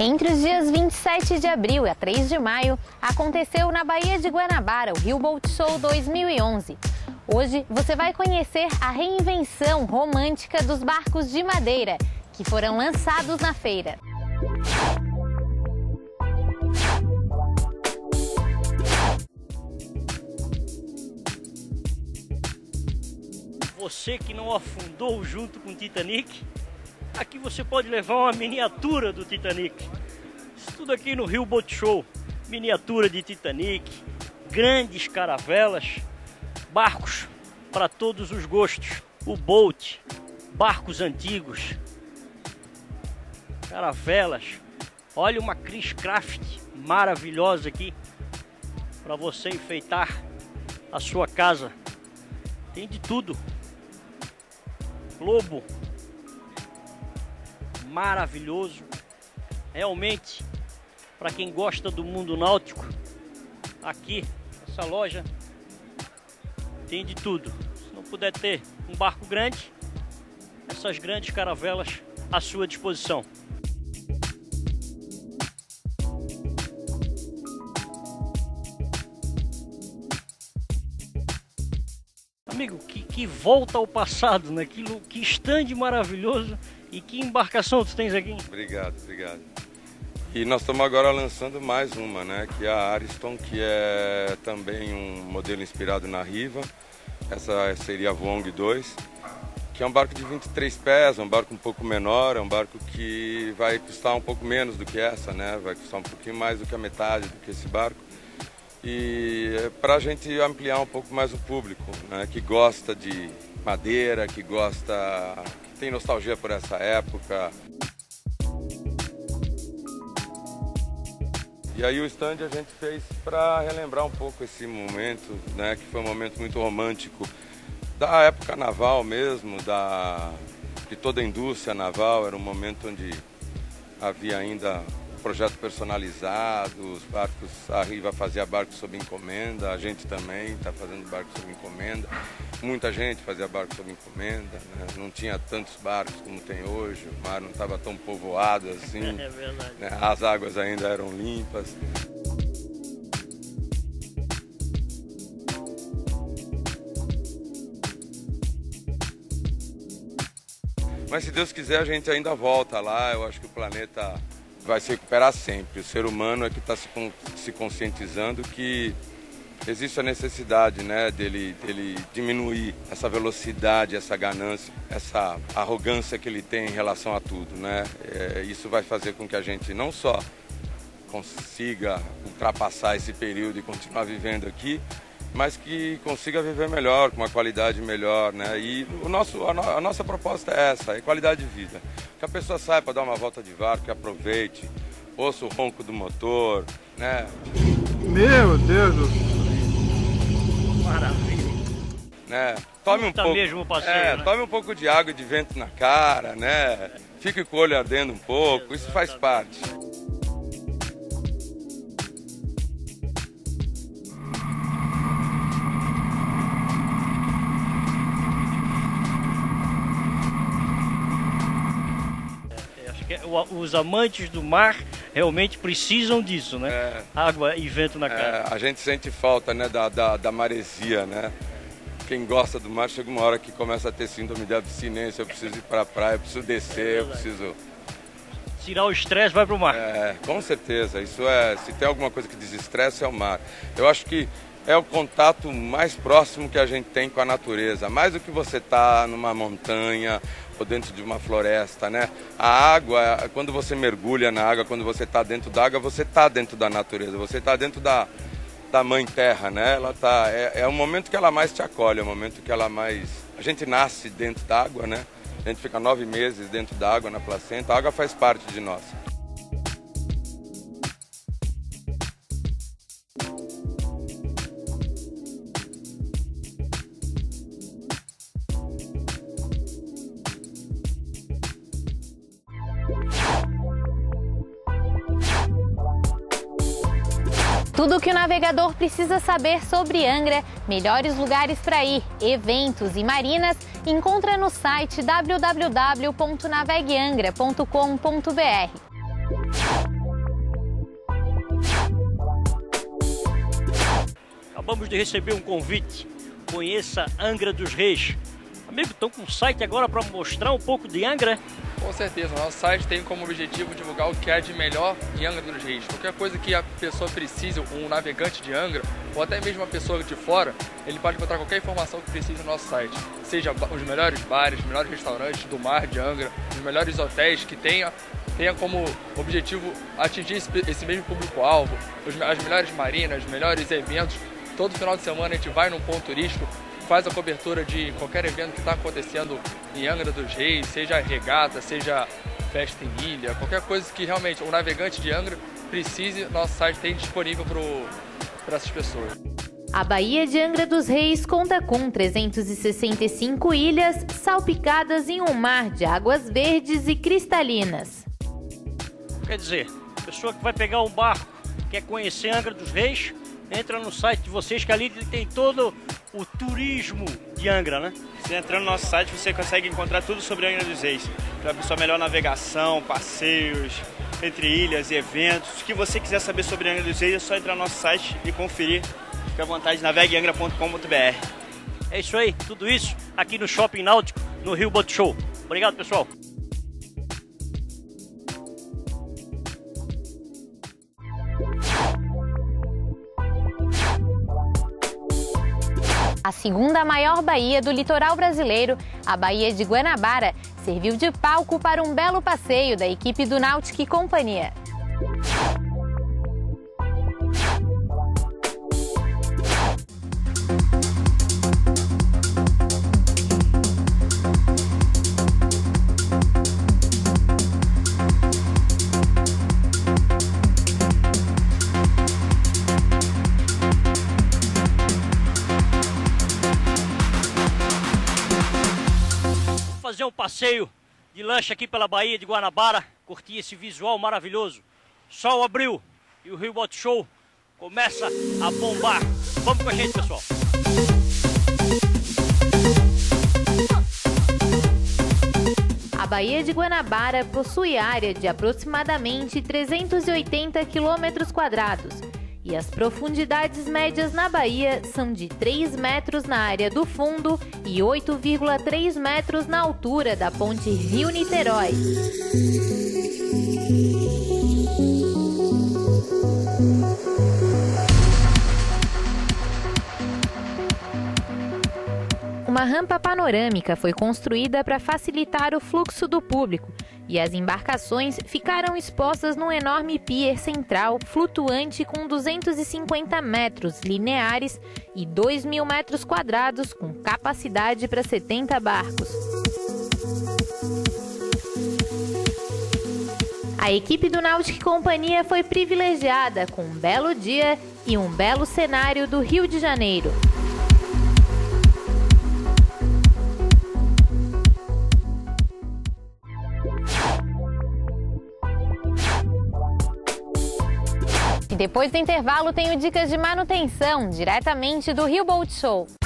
Entre os dias 27 de abril e 3 de maio, aconteceu na Baía de Guanabara o Rio Boat Show 2011. Hoje você vai conhecer a reinvenção romântica dos barcos de madeira, que foram lançados na feira. Você que não afundou junto com o Titanic, aqui você pode levar uma miniatura do Titanic. Isso tudo aqui no Rio Boat Show. Miniatura de Titanic, grandes caravelas, barcos para todos os gostos. O boat, barcos antigos, caravelas. Olha uma Chris Craft maravilhosa aqui para você enfeitar a sua casa. Tem de tudo. Globo maravilhoso, realmente, para quem gosta do mundo náutico, aqui essa loja tem de tudo. Se não puder ter um barco grande, essas grandes caravelas à sua disposição. Amigo, que volta ao passado, né? Que stand maravilhoso e que embarcação tu tens aqui. Obrigado. E nós estamos agora lançando mais uma, né? Que é a Ariston, que é também um modelo inspirado na Riva. Essa seria a Voong 2, que é um barco de 23 pés, um barco um pouco menor, é um barco que vai custar um pouco menos do que essa, né? Vai custar um pouquinho mais do que a metade do que esse barco. E para a gente ampliar um pouco mais o público, né, que gosta de madeira, que tem nostalgia por essa época. E aí o stand a gente fez para relembrar um pouco esse momento, né, que foi um momento muito romântico da época naval mesmo, de toda a indústria naval. Era um momento onde havia ainda projeto personalizado, os barcos, a Riva fazia barcos sob encomenda, a gente também está fazendo barcos sob encomenda, muita gente fazia barcos sob encomenda, né? Não tinha tantos barcos como tem hoje, o mar não estava tão povoado assim, É verdade. Né? As águas ainda eram limpas. Mas se Deus quiser a gente ainda volta lá, eu acho que o planeta vai se recuperar sempre. O ser humano é que está se conscientizando que existe a necessidade, né, dele diminuir essa velocidade, essa ganância, essa arrogância que ele tem em relação a tudo, né? Isso vai fazer com que a gente não só consiga ultrapassar esse período e continuar vivendo aqui, mas que consiga viver melhor, com uma qualidade melhor, né? E a nossa proposta é essa, é qualidade de vida. Que a pessoa saia para dar uma volta de barco, que aproveite, ouça o ronco do motor, né? Meu Deus do céu! Maravilha. Né? Tome um pouco, mesmo o passeio, né? Tome um pouco de água e de vento na cara, né? Fique com o olho ardendo um pouco, isso faz parte. Os amantes do mar realmente precisam disso, né? Água e vento na cara. A gente sente falta, né, da maresia, né? Quem gosta do mar chega uma hora que começa a ter síndrome de abstinência. Eu preciso ir para a praia, eu preciso descer, eu preciso tirar o estresse, vai para o mar. Com certeza. Isso se tem alguma coisa que desestressa, é o mar. Eu acho que é o contato mais próximo que a gente tem com a natureza, mais do que você tá numa montanha ou dentro de uma floresta, né? A água, quando você mergulha na água, quando você está dentro da água, você está dentro da natureza, você está dentro da mãe terra, né? Ela é o momento que ela mais te acolhe, é o momento que ela mais... A gente nasce dentro da água, né? A gente fica 9 meses dentro da água, na placenta, a água faz parte de nós. Tudo o que o navegador precisa saber sobre Angra, melhores lugares para ir, eventos e marinas, encontra no site www.navegueangra.com.br. acabamos de receber um convite. Conheça Angra dos Reis. Amigo, estão com um site agora para mostrar um pouco de Angra? Com certeza, o nosso site tem como objetivo divulgar o que há de melhor em Angra dos Reis. Qualquer coisa que a pessoa precise, um navegante de Angra, ou até mesmo uma pessoa de fora, ele pode encontrar qualquer informação que precise no nosso site. Seja os melhores bares, os melhores restaurantes do mar de Angra, os melhores hotéis que tenha como objetivo atingir esse mesmo público-alvo, as melhores marinas, os melhores eventos. Todo final de semana a gente vai num ponto turístico, faz a cobertura de qualquer evento que está acontecendo em Angra dos Reis, seja regata, seja festa em ilha, qualquer coisa que realmente o navegante de Angra precise, nosso site tem disponível para essas pessoas. A Baía de Angra dos Reis conta com 365 ilhas salpicadas em um mar de águas verdes e cristalinas. Quer dizer, a pessoa que vai pegar um barco, quer conhecer Angra dos Reis, entra no site de vocês que ali tem todo o turismo de Angra, né? Você entrando no nosso site, você consegue encontrar tudo sobre Angra dos Reis. Para a sua melhor navegação, passeios, entre ilhas e eventos. O que você quiser saber sobre Angra dos Reis, é só entrar no nosso site e conferir. Fique à vontade, navegueangra.com.br. É isso aí, tudo isso aqui no Shopping Náutico, no Rio Boat Show. Obrigado, pessoal. A segunda maior baía do litoral brasileiro, a Baía de Guanabara, serviu de palco para um belo passeio da equipe do Náutica e Companhia. Fazer um passeio de lancha aqui pela Baía de Guanabara, curtir esse visual maravilhoso. Sol abriu e o Rio Boat Show começa a bombar. Vamos com a gente, pessoal. A Baía de Guanabara possui área de aproximadamente 380 km² e as profundidades médias na baía são de 3 metros na área do fundo e 8,3 metros na altura da ponte Rio-Niterói. Uma rampa panorâmica foi construída para facilitar o fluxo do público e as embarcações ficaram expostas num enorme pier central flutuante com 250 metros lineares e 2.000 metros quadrados com capacidade para 70 barcos. A equipe do Náutica e Companhia foi privilegiada com um belo dia e um belo cenário do Rio de Janeiro. E depois do intervalo tenho dicas de manutenção, diretamente do Rio Boat Show.